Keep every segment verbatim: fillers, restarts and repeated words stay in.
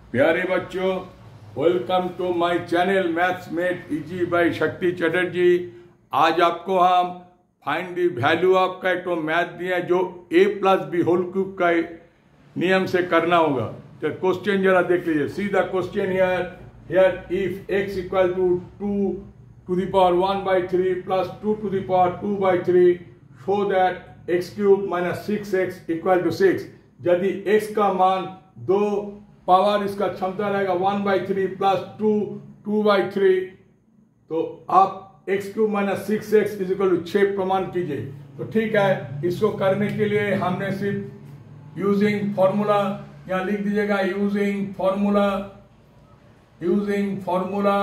प्यारे बच्चों, welcome to my channel maths made easy by Shakti Chatterjee. आज आपको हम फाइंड द वैल्यू ऑफ का तो मैथ दिया जो A plus B whole cube का नियम से करना होगा। तो क्वेश्चन जरा देख लीजिए। See the question here here if x equal to two to the power one by three plus two to the power two by three show that x cube minus six x equal to six. यदि x का मान दो power इसका क्षमता रहेगा one by three plus two two by three, तो आप x cube minus six x is equal to छः प्रमाण कीजिए। तो ठीक है, इसको करने के लिए हमने सिर्फ यूजिंग फॉर्मूला यहाँ लिख दीजिएगा। Using formula using formula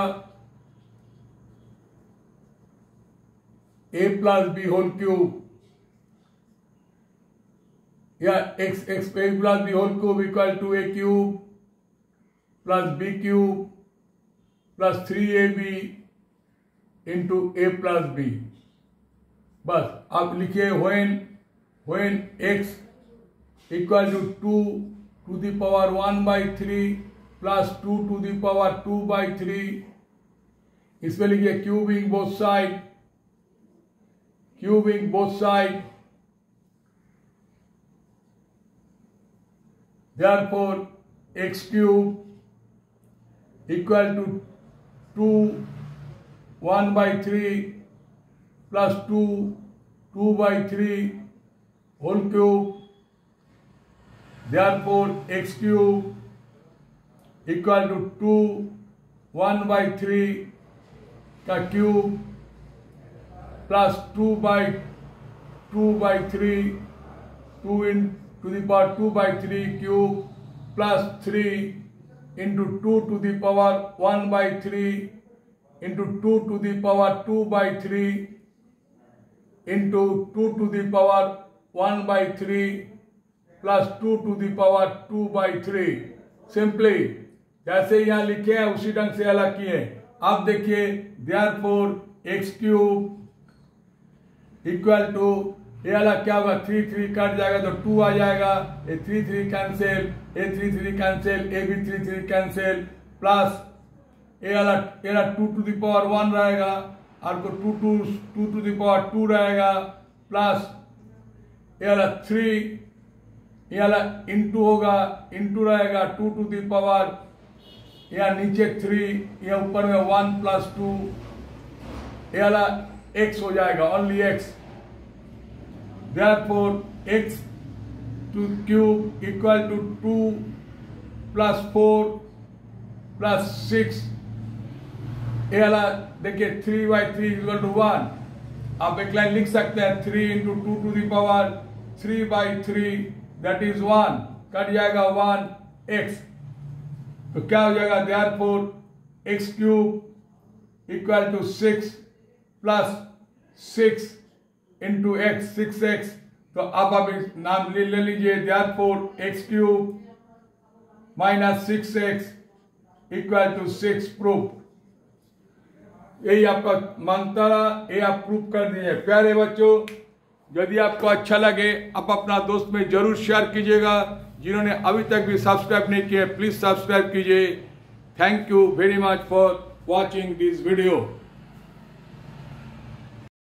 A plus B whole cube या x x plus B whole cube equal to A cube plus B cube plus three A B into A plus B. बस आप लिखिए when when x equal to two to the power one by three plus two to the power two by three. इसमें लिखिए cubing both side cubing both side therefore x cube equal to two one by three plus two two by three whole cube, therefore x cube equal to two one by three का cube plus two by two by three two in to the power two by three cube plus three into two to the power one by three into two to the power two by three into two to the power one by three plus two to the power two by three। Simply जैसे यहाँ लिखे हैं उसी ढंग से अलग किए। अब देखिए therefore x cube equal to ये अलग क्या होगा, थ्री थ्री कट जाएगा तो टू आ जाएगा, A three three cancel, A three three cancel, A भी three three cancel, plus A अलग ये two to the power one रहेगा और को two two two to the power two रहेगा, प्लस ये अलग थ्री ये अलग इंटू होगा, इंटू रहेगा टू टू द पावर या नीचे थ्री या ऊपर में वन प्लस टू ये अलग एक्स हो जाएगा, only x. Therefore x to cube equal to two plus four plus six। ये वाला देखिए three by three equal to one. आप एक लाइन लिख सकते हैं three into two to the power three by three that is one, cut जाएगा one x. तो क्या हो जाएगा therefore x cube equal to six plus six into x six x. तो अब आप नाम ले ले लीजिए therefore x cube minus six x equal to six proof. यही आपका मंत्र, ये आप प्रूफ कर दीजिए। प्यारे बच्चों, यदि आपको अच्छा लगे आप अपना दोस्त में जरूर शेयर कीजिएगा। जिन्होंने अभी तक भी सब्सक्राइब नहीं किया प्लीज सब्सक्राइब कीजिए। Thank you very much for watching this video.